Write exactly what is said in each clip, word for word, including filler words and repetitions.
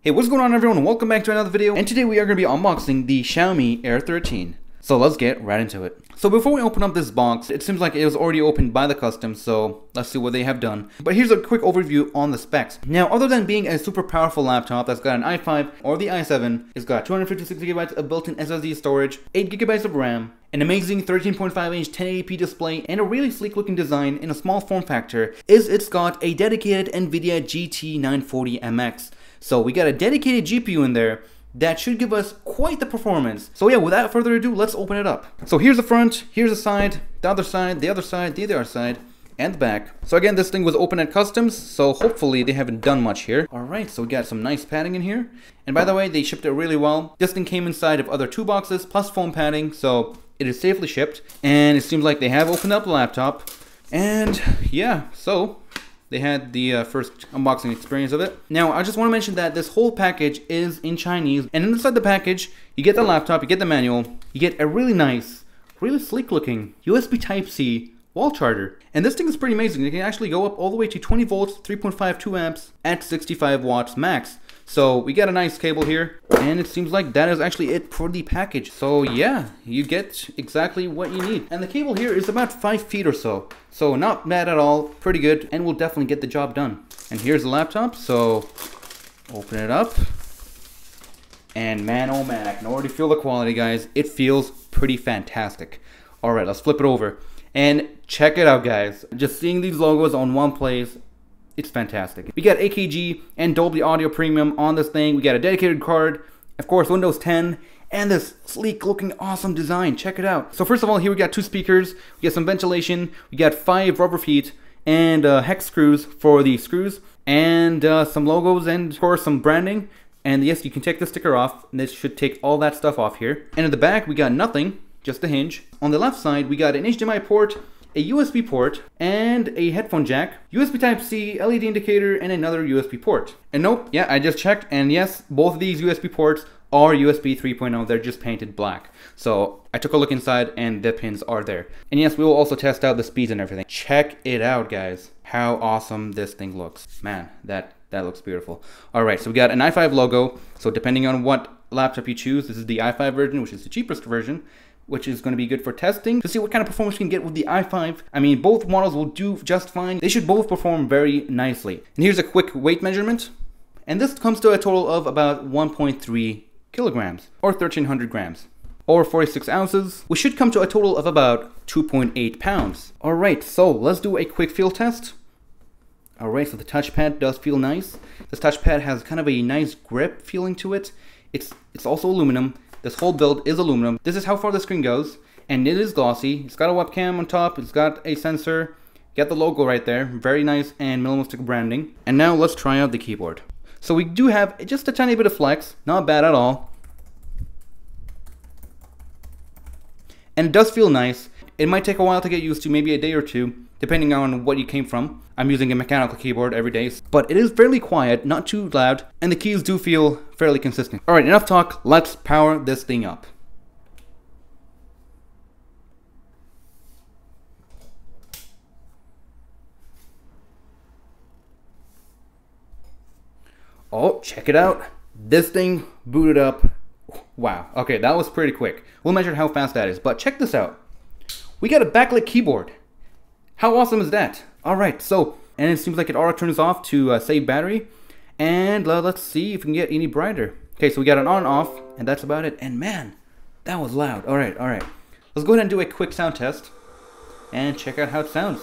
Hey, what's going on everyone? Welcome back to another video, and today we are going to be unboxing the Xiaomi Air thirteen. So let's get right into it. So before we open up this box, it seems like it was already opened by the customs, so let's see what they have done. But here's a quick overview on the specs. Now, other than being a super powerful laptop that's got an i five or the i seven, it's got two hundred fifty-six gigabytes of built-in S S D storage, eight gigabytes of RAM, an amazing thirteen point five inch ten eighty p display, and a really sleek looking design in a small form factor, is it's got a dedicated NVIDIA G T nine forty M X. So we got a dedicated G P U in there that should give us quite the performance. So yeah, without further ado, let's open it up. So here's the front, here's the side, the other side, the other side, the other side, and the back. So again, this thing was open at customs, so hopefully they haven't done much here. Alright, so we got some nice padding in here. And by the way, they shipped it really well. This thing came inside of other two boxes, plus foam padding, so it is safely shipped. And it seems like they have opened up the laptop. And yeah, so they had the uh, first unboxing experience of it. Now, I just want to mention that this whole package is in Chinese, and inside the package, you get the laptop, you get the manual, you get a really nice, really sleek looking U S B Type C wall charger. And this thing is pretty amazing. It can actually go up all the way to twenty volts, three point five two amps at sixty-five watts max. So we got a nice cable here, and it seems like that is actually it for the package. So yeah, you get exactly what you need. And the cable here is about five feet or so. So not bad at all, pretty good, and will definitely get the job done. And here's the laptop, so open it up. And man, oh man, I can already feel the quality, guys. It feels pretty fantastic. All right, let's flip it over. And check it out, guys. Just seeing these logos on one place, it's fantastic. We got A K G and Dolby Audio Premium on this thing. We got a dedicated card, of course Windows ten, and this sleek looking awesome design. Check it out. So first of all, here we got two speakers, we got some ventilation, we got five rubber feet, and uh, hex screws for the screws, and uh, some logos, and of course some branding. And yes, you can take the sticker off, and this should take all that stuff off here. And in the back, we got nothing, just a hinge. On the left side, we got an H D M I port, a U S B port, and a headphone jack, U S B Type C, L E D indicator, and another U S B port. And nope, yeah, I just checked, and yes, both of these U S B ports are U S B three point oh, they're just painted black. So I took a look inside, and the pins are there. And yes, we will also test out the speeds and everything. Check it out, guys. How awesome this thing looks. Man, that, that looks beautiful. Alright, so we got an i five logo, so depending on what laptop you choose, this is the i five version, which is the cheapest version, which is going to be good for testing to see what kind of performance you can get with the i five. I mean, both models will do just fine. They should both perform very nicely. And here's a quick weight measurement. And this comes to a total of about one point three kilograms, or thirteen hundred grams, or forty-six ounces, which should come to a total of about two point eight pounds. Alright, so let's do a quick feel test. Alright, so the touchpad does feel nice. This touchpad has kind of a nice grip feeling to it. It's, it's also aluminum. This whole build is aluminum. This is how far the screen goes, and it is glossy. It's got a webcam on top, it's got a sensor, got the logo right there, very nice and minimalistic branding. And now let's try out the keyboard. So we do have just a tiny bit of flex, not bad at all. And it does feel nice. It might take a while to get used to, maybe a day or two, depending on what you came from. I'm using a mechanical keyboard every day, but it is fairly quiet, not too loud, and the keys do feel fairly consistent. Alright, enough talk, let's power this thing up. Oh, check it out. This thing booted up. Wow, okay, that was pretty quick. We'll measure how fast that is, but check this out. We got a backlit keyboard. How awesome is that? Alright, so, and it seems like it auto turns off to uh, save battery. And uh, let's see if we can get any brighter. Okay, so we got an on and off, and that's about it. And man, that was loud. Alright, alright. Let's go ahead and do a quick sound test and check out how it sounds.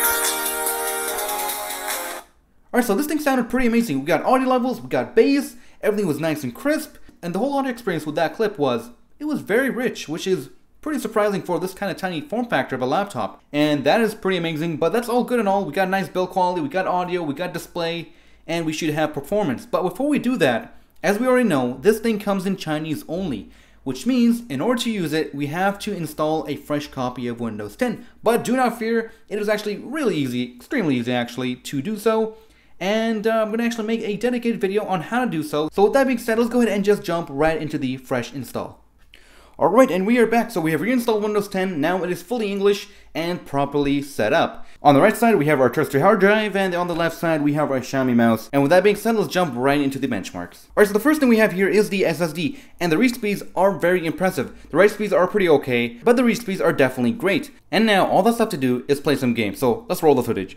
Alright, so this thing sounded pretty amazing. We got audio levels, we got bass, everything was nice and crisp, and the whole audio experience with that clip was, it was very rich, which is pretty surprising for this kind of tiny form factor of a laptop. And that is pretty amazing, but that's all good and all. We got nice build quality, we got audio, we got display, and we should have performance. But before we do that, as we already know, this thing comes in Chinese only, which means in order to use it, we have to install a fresh copy of Windows ten. But do not fear, it is actually really easy, extremely easy actually, to do so. And uh, I'm going to actually make a dedicated video on how to do so. So with that being said, let's go ahead and just jump right into the fresh install. Alright, and we are back. So we have reinstalled Windows ten. Now it is fully English and properly set up. On the right side, we have our terrestrial hard drive, and on the left side, we have our Xiaomi mouse. And with that being said, let's jump right into the benchmarks. Alright, so the first thing we have here is the S S D, and the read speeds are very impressive. The write speeds are pretty okay, but the read speeds are definitely great. And now, all that's left to do is play some games. So let's roll the footage.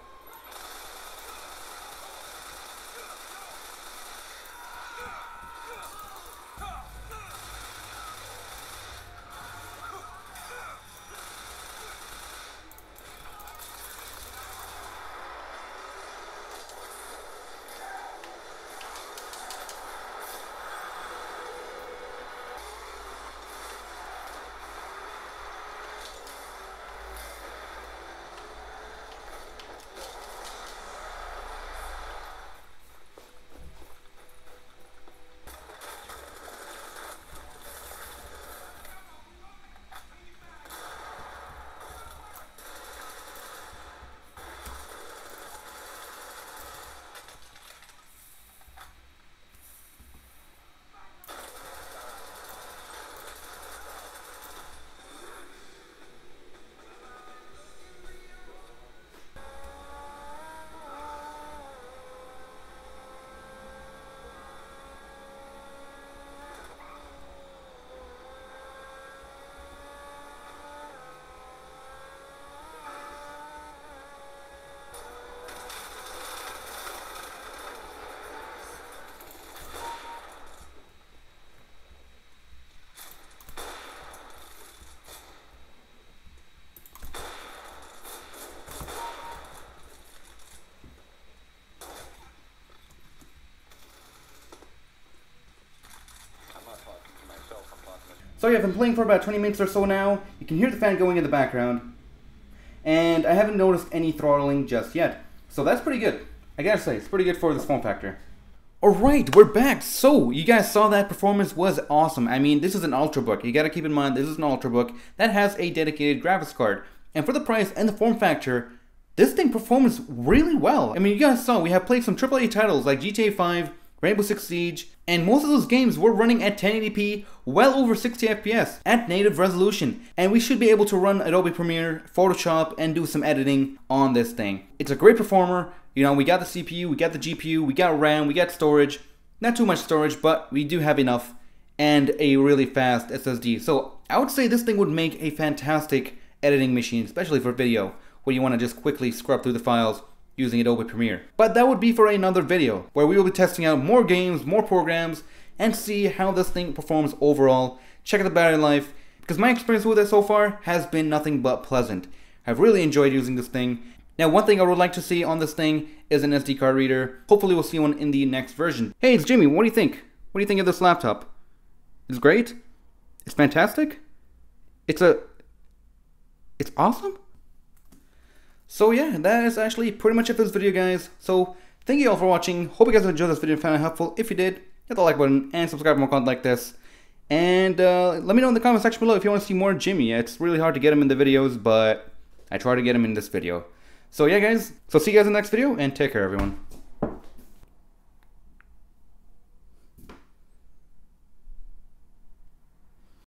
So yeah, I've been playing for about twenty minutes or so now. You can hear the fan going in the background. And I haven't noticed any throttling just yet. So that's pretty good. I gotta say, it's pretty good for this form factor. Alright, we're back. So, you guys saw that performance was awesome. I mean, this is an Ultrabook. You gotta keep in mind, this is an Ultrabook that has a dedicated graphics card. And for the price and the form factor, this thing performs really well. I mean, you guys saw, we have played some triple A titles like G T A five, Rainbow Six Siege, and most of those games were running at ten eighty p, well over sixty F P S, at native resolution. And we should be able to run Adobe Premiere, Photoshop, and do some editing on this thing. It's a great performer. You know, we got the C P U, we got the G P U, we got RAM, we got storage. Not too much storage, but we do have enough. And a really fast S S D. So I would say this thing would make a fantastic editing machine, especially for video, where you want to just quickly scrub through the files using Adobe Premiere. But that would be for another video, where we will be testing out more games, more programs, and see how this thing performs overall. Check out the battery life, because my experience with it so far has been nothing but pleasant. I've really enjoyed using this thing. Now, one thing I would like to see on this thing is an S D card reader. Hopefully we'll see one in the next version. Hey, it's Jimmy. What do you think? What do you think of this laptop? It's great? It's fantastic? It's a... It's awesome? So yeah, that is actually pretty much it for this video, guys. So, thank you all for watching. Hope you guys enjoyed this video and found it helpful. If you did, hit the like button and subscribe for more content like this. And uh, let me know in the comment section below if you want to see more Jimmy. It's really hard to get him in the videos, but I try to get him in this video. So yeah, guys. So see you guys in the next video, and take care, everyone.